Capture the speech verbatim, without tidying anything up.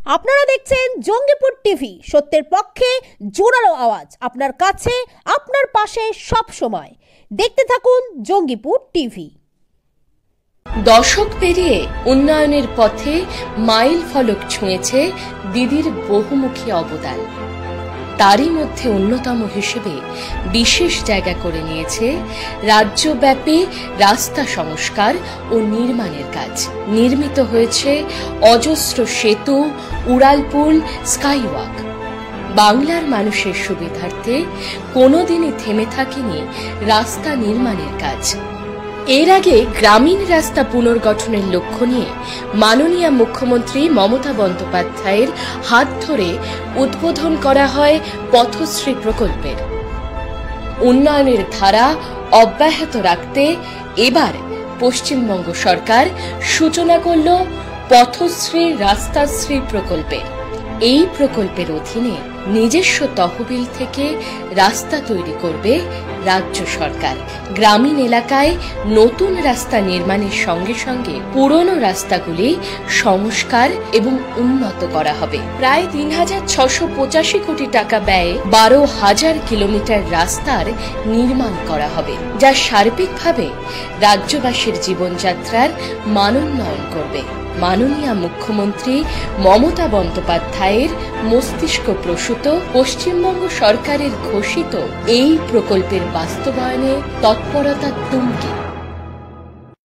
আপনারা দেখছেন জঙ্গিপুর টিভি, সত্যের পক্ষে জোরালো আওয়াজ, আপনার কাছে, আপনার পাশে সব সময়। দেখতে থাকুন জঙ্গিপুর টিভি। দশক পেরিয়ে উন্নয়নের পথে মাইল ফলক ছুঁয়েছে দিদির বহুমুখী অবদান। তারই মধ্যে অন্যতম হিসেবে বিশেষ জায়গা করে নিয়েছে রাজ্যব্যাপী রাস্তা সংস্কার ও নির্মাণের কাজ। নির্মিত হয়েছে অজস্র সেতু, উড়ালপুল, স্কাইওয়াক। বাংলার মানুষের সুবিধার্থে কোনোদিনই থেমে থাকেনি রাস্তা নির্মাণের কাজ। এর আগে গ্রামীণ রাস্তা পুনর্গঠনের লক্ষ্য নিয়ে মাননীয় মুখ্যমন্ত্রী মমতা বন্দ্যোপাধ্যায়ের হাত ধরে উদ্বোধন করা হয় পথশ্রী প্রকল্পের। উন্নয়নের ধারা অব্যাহত রাখতে এবার পশ্চিমবঙ্গ সরকার সূচনা করল পথশ্রী রাস্তাশ্রী প্রকল্পের। এই প্রকল্পের অধীনে নিজস্ব তহবিল থেকে রাস্তা তৈরি করবে রাজ্য সরকার। গ্রামীণ এলাকায় নতুন রাস্তা নির্মাণের সঙ্গে সঙ্গে পুরনো রাস্তাগুলি সংস্কার এবং উন্নত করা হবে। প্রায় তিন হাজার ছশো পঁচাশি কোটি টাকা ব্যয়ে বারো হাজার কিলোমিটার রাস্তার নির্মাণ করা হবে, যা সার্বিকভাবে রাজ্যবাসীর জীবনযাত্রার মানোন্নয়ন করবে। মাননীয় মুখ্যমন্ত্রী মমতা বন্দ্যোপাধ্যায়ের মস্তিষ্ক প্রসূত পশ্চিমবঙ্গ সরকারের ঘোষিত এই প্রকল্পের বাস্তবায়নে তৎপরতা তুঙ্গে।